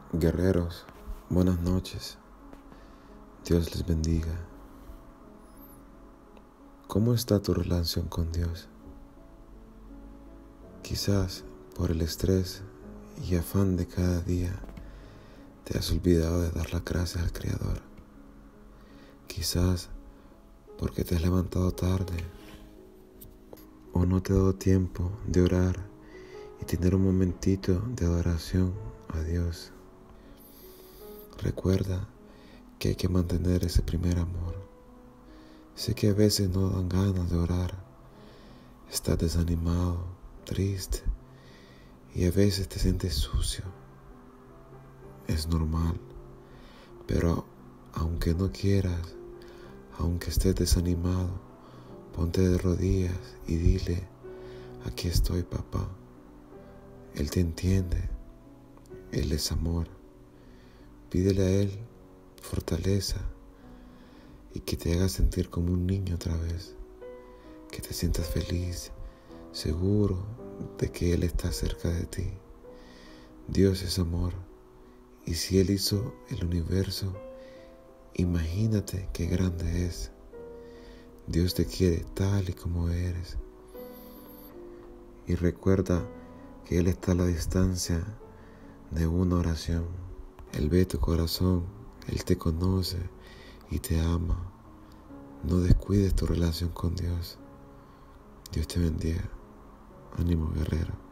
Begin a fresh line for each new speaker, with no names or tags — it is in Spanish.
Guerreros, buenas noches. Dios les bendiga. ¿Cómo está tu relación con Dios? Quizás por el estrés y afán de cada día te has olvidado de dar las gracias al Creador. Quizás porque te has levantado tarde o no te ha dado tiempo de orar y tener un momentito de adoración a Dios. Recuerda que hay que mantener ese primer amor. Sé que a veces no dan ganas de orar, estás desanimado, triste y a veces te sientes sucio. Es normal, pero aunque no quieras, aunque estés desanimado, ponte de rodillas y dile: aquí estoy, papá. Él te entiende, Él es amor. Pídele a Él fortaleza y que te haga sentir como un niño otra vez, que te sientas feliz, seguro de que Él está cerca de ti. Dios es amor, y si Él hizo el universo, imagínate qué grande es. Dios te quiere tal y como eres. Y recuerda que Él está a la distancia de una oración. Él ve tu corazón, Él te conoce y te ama. No descuides tu relación con Dios. Dios te bendiga. Ánimo, guerrero.